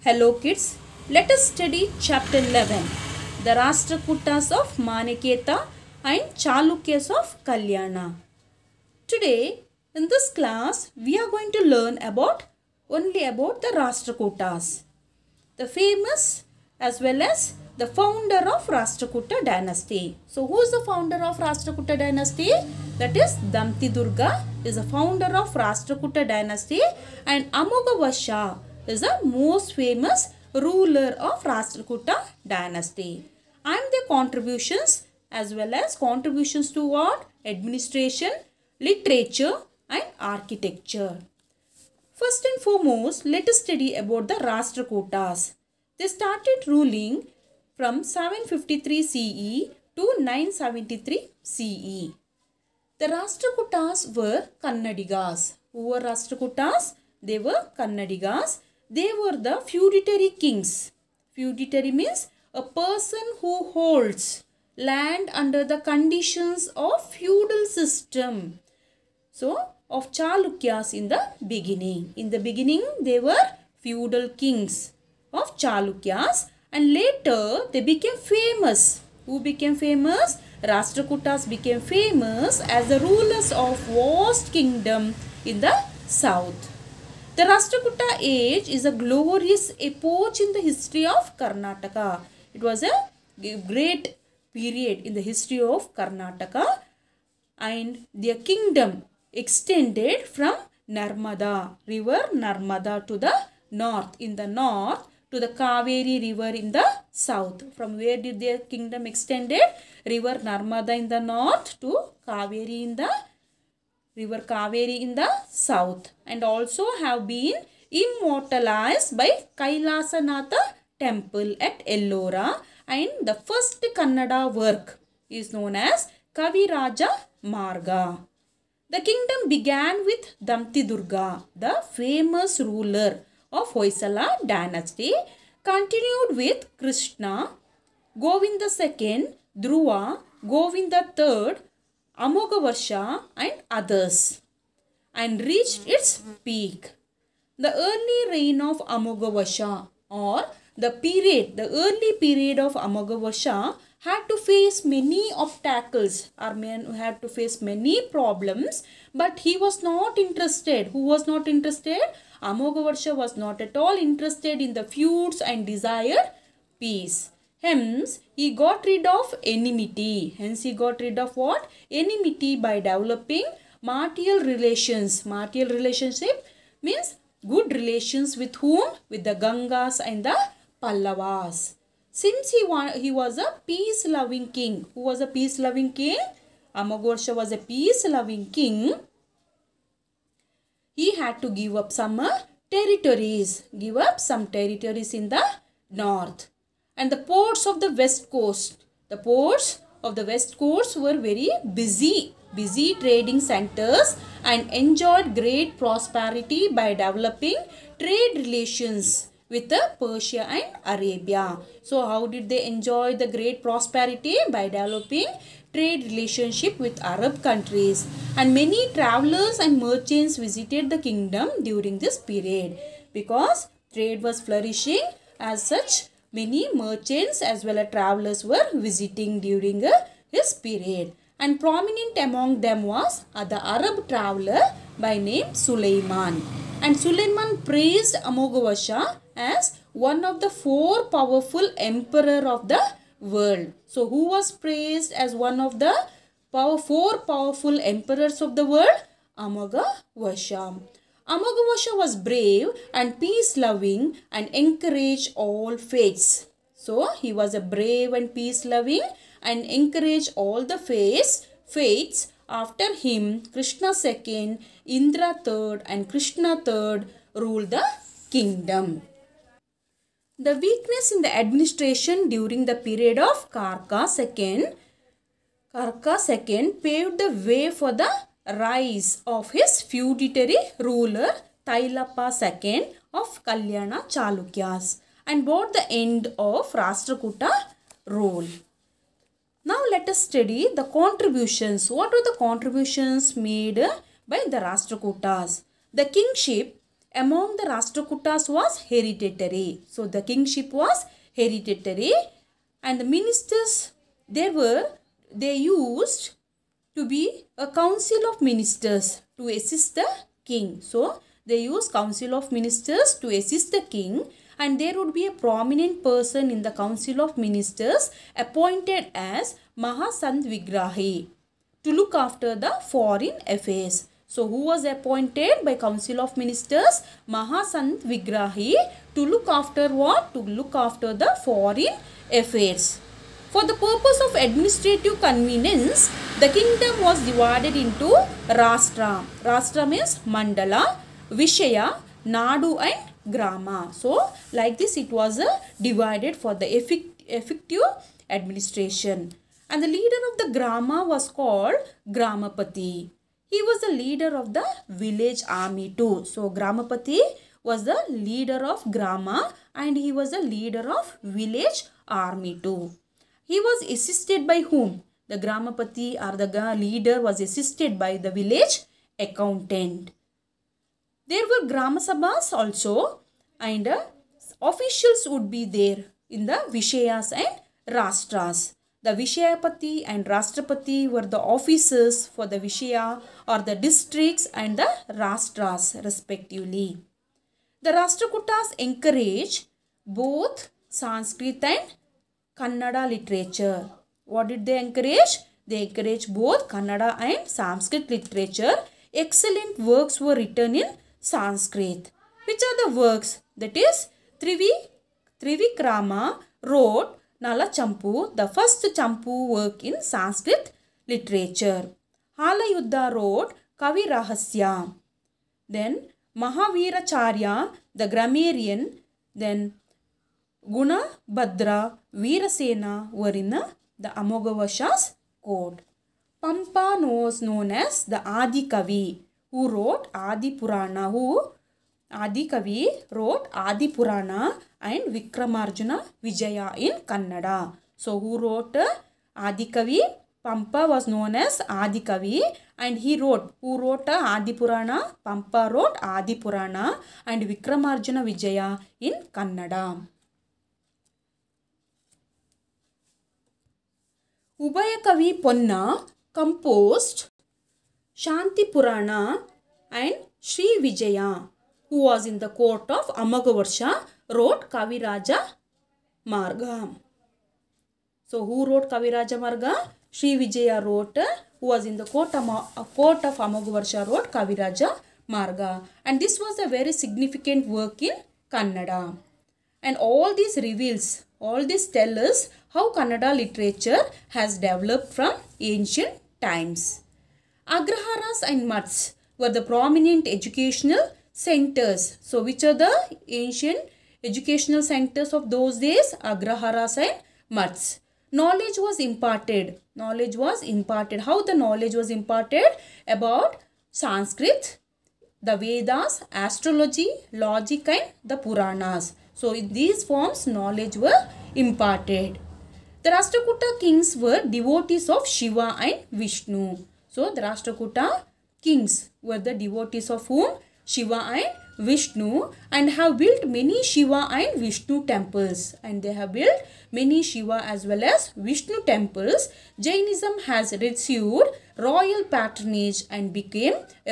Hello kids, let us study chapter 11, the Rashtrakutas of Maneketa and Chalukyas of Kalyana. Today in this class we are going to learn only about the Rashtrakutas, the famous as well as the founder of Rashtrakuta dynasty. So who is the founder of Rashtrakuta dynasty? That is Damti Durga is the founder of Rashtrakuta dynasty, and Amoghavasha is the most famous ruler of Rashtrakuta dynasty. And their contributions as well as contributions to what? Administration, literature and architecture. First and foremost, let us study about the Rashtrakutas. They started ruling from 753 CE to 973 CE. The Rashtrakutas were Kannadigas. Who were Rashtrakutas? They were Kannadigas. They were the feudatory kings. Feudatory means a person who holds land under the conditions of feudal system. So, of Chalukyas in the beginning. In the beginning, they were feudal kings of Chalukyas, and later they became famous. Who became famous? Rashtrakutas became famous as the rulers of vast kingdom in the south. The Rashtrakuta age is a glorious epoch in the history of Karnataka. It was a great period in the history of Karnataka, and their kingdom extended from Narmada, river Narmada to the north, in the north, to the Kaveri river in the south. From where did their kingdom extended? River Narmada in the north to Kaveri in the river Kaveri in the south, and also have been immortalized by Kailasanatha temple at Ellora, and the first Kannada work is known as Kaviraja Marga. The kingdom began with Damti Durga, the famous ruler of Hoysala dynasty, continued with Krishna, Govinda II, Dhruva, Govinda III, Amoghavasha and others, and reached its peak. The early reign of Amoghavasha, or the early period of Amoghavasha, had to face many obstacles, or had to face many problems, but he was not interested. Who was not interested? Amoghavasha was not at all interested in the feuds and desired peace. Hence, he got rid of enmity. Hence, he got rid of what? Enmity by developing martial relations. Martial relationship means good relations with whom? With the Gangas and the Pallavas. Since he was a peace-loving king. Who was a peace-loving king? Amoghavasha was a peace-loving king. He had to give up some territories. Give up some territories in the north. And the ports of the west coast. The ports of the west coast were very busy trading centers, and enjoyed great prosperity by developing trade relations with Persia and Arabia. So how did they enjoy the great prosperity? By developing trade relationship with Arab countries, and many travelers and merchants visited the kingdom during this period, because trade was flourishing. As such, many merchants as well as travelers were visiting during this period, and prominent among them was the Arab traveler by name Suleiman. And Suleiman praised Amoghavasha as one of the 4 powerful emperor of the world. So who was praised as one of the 4 powerful emperors of the world? Amoghavasha. Amoghavasha was brave and peace-loving and encouraged all faiths. So he was a brave and peace-loving and encouraged all the faiths. After him, Krishna II, Indra III and Krishna III ruled the kingdom. The weakness in the administration during the period of Karka II paved the way for the rise of his feudatory ruler Tailappa II of Kalyana Chalukyas, and brought the end of Rashtrakuta rule. Now let us study the contributions. What were the contributions made by the Rashtrakutas? The kingship among the Rashtrakutas was hereditary. So the kingship was hereditary, and the ministers they used to be a council of ministers to assist the king. So they use council of ministers to assist the king, and there would be a prominent person in the council of ministers appointed as Mahasant Vigrahi to look after the foreign affairs. So who was appointed by council of ministers? Mahasant Vigrahi, to look after what? To look after the foreign affairs. For the purpose of administrative convenience, the kingdom was divided into Rashtra. Rashtra means Mandala, Vishaya, Nadu and Grama. So like this it was divided for the effective administration. And the leader of the Grama was called Gramapati. He was the leader of the village army too. So Gramapati was the leader of Grama, and he was the leader of village army too. He was assisted by whom? The Gramapati or the leader was assisted by the village accountant. There were Grama Sabhas also, and officials would be there in the Vishayas and Rashtras. The Vishayapati and Rashtrapati were the officers for the Vishaya or the districts and the Rashtras respectively. The Rashtrakutas encouraged both Sanskrit and Kannada literature. What did they encourage? They encouraged both Kannada and Sanskrit literature. Excellent works were written in Sanskrit. Which are the works? That is, Trivikrama wrote Nala Champu, the first Champu work in Sanskrit literature. Halayuddha wrote Kavi Rahasya. Then Mahaviracharya, the grammarian, then Guna Bhadra, Veerasena were in the Amoghavasha's court. Pampa was known as the Adi Kavi, who wrote Adi Purana, Adi Kavi wrote Adi Purana and Vikramarjuna Vijaya in Kannada. So who wrote Adi Kavi? Pampa was known as Adi Kavi, and who wrote Adi Purana? Pampa wrote Adi Purana and Vikramarjuna Vijaya in Kannada. Ubaya Kavi Ponna composed Shanti Purana, and Sri Vijaya, who was in the court of Amogavarsha, wrote Kaviraja Marga. So who wrote Kaviraja Marga? Sri Vijaya wrote, who was in the court of Amogavarsha, wrote Kaviraja Marga. And this was a very significant work in Kannada. And all this reveals, all this tells us how Kannada literature has developed from ancient times. Agraharas and Mats were the prominent educational centers. So which are the ancient educational centers of those days? Agraharas and Mats. Knowledge was imparted. Knowledge was imparted. How the knowledge was imparted? About Sanskrit, the Vedas, astrology, logic and the Puranas. So in these forms knowledge were imparted. The Rashtrakuta kings were devotees of Shiva and Vishnu. So the Rashtrakuta kings were the devotees of whom? Shiva and Vishnu, and have built many Shiva and Vishnu temples. And they have built many Shiva as well as Vishnu temples. Jainism has received royal patronage and became a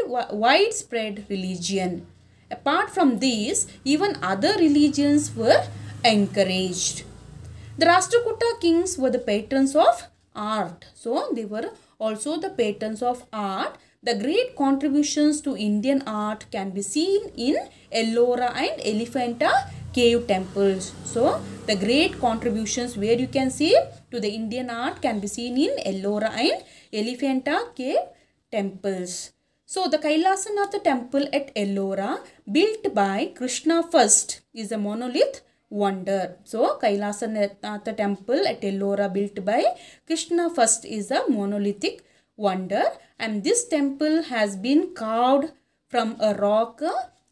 widespread religion. Apart from these, even other religions were encouraged. The Rashtrakuta kings were the patrons of art. So they were also the patrons of art. The great contributions to Indian art can be seen in Ellora and Elephanta cave temples. So the great contributions where you can see to the Indian art can be seen in Ellora and Elephanta cave temples. So the Kailasanatha temple at Ellora, built by Krishna first, is a monolith wonder. So Kailasanatha temple at Ellora, built by Krishna first, is a monolithic wonder, and this temple has been carved from a rock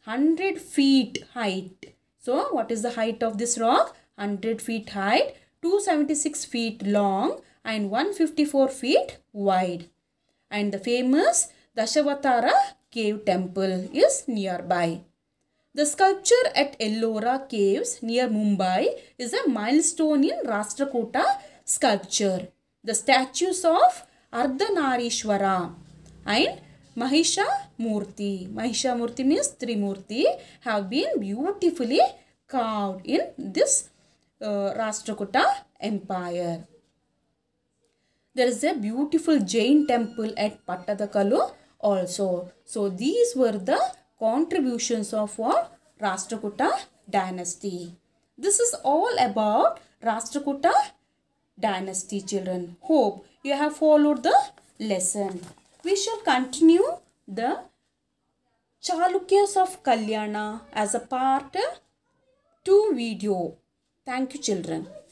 100 feet height. So what is the height of this rock? 100 feet height, 276 feet long and 154 feet wide. And the famous Dashavatara cave temple is nearby. The sculpture at Ellora Caves near Mumbai is a milestone in Rashtrakuta sculpture. The statues of Ardhanarishwara and Mahishamurti means Trimurti, have been beautifully carved in this Rashtrakuta empire. There is a beautiful Jain temple at Pattadakalu also. So these were the contributions of our Rashtrakuta dynasty. This is all about Rashtrakuta dynasty, children. Hope you have followed the lesson. We shall continue the Chalukyas of Kalyana as a part 2 video. Thank you, children.